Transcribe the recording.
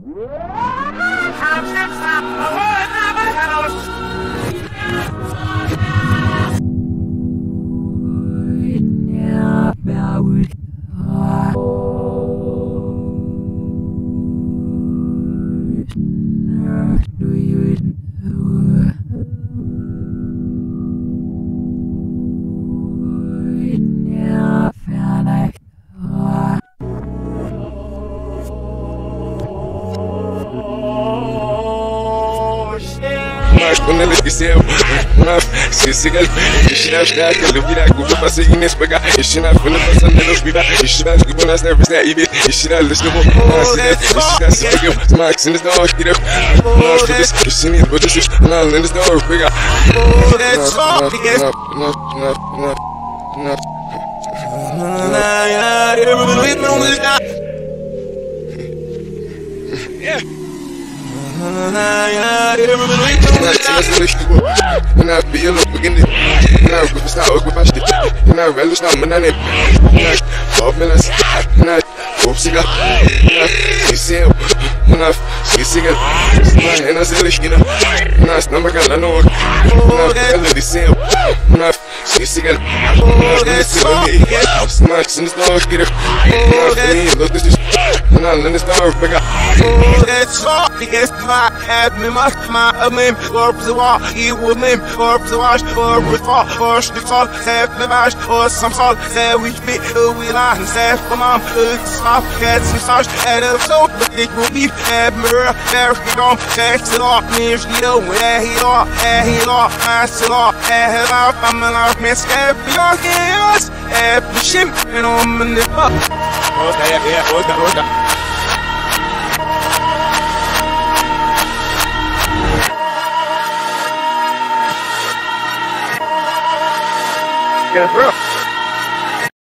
Quando ela esqueceu, esqueci que ela que ele vira com o passe e nesse pegar, estina quando passa nelos viva, estina que bonas nervos da ibe, estina list no estina se pegou, Max in the door, get up, nós que this, estina but this is now in the door, pegar. Yeah. And I feel like begin it. And I rip start with my shit. And I relish not my name. And I 12 minutes. And I hope she got. She said, and I see cigarette. And I said, you know. And I stomach got no. And I feel the same. And I see cigarette. And I see Max in the store, get it. And I feel look this is. And I let the store pick up. It's all because my head, my name, or the wall, you will name, or the wash, or with all, or the fall, have the wash, or some salt, there we be, we lie, and say, come on, it's soft, cats and such, and it's so, but it will be, mirror, there we go, text it off, near you, where he are, pass it off, I'm an art, miss, beyond chaos, every ship, and I'm in the book. Okay, yeah, Yeah, bro.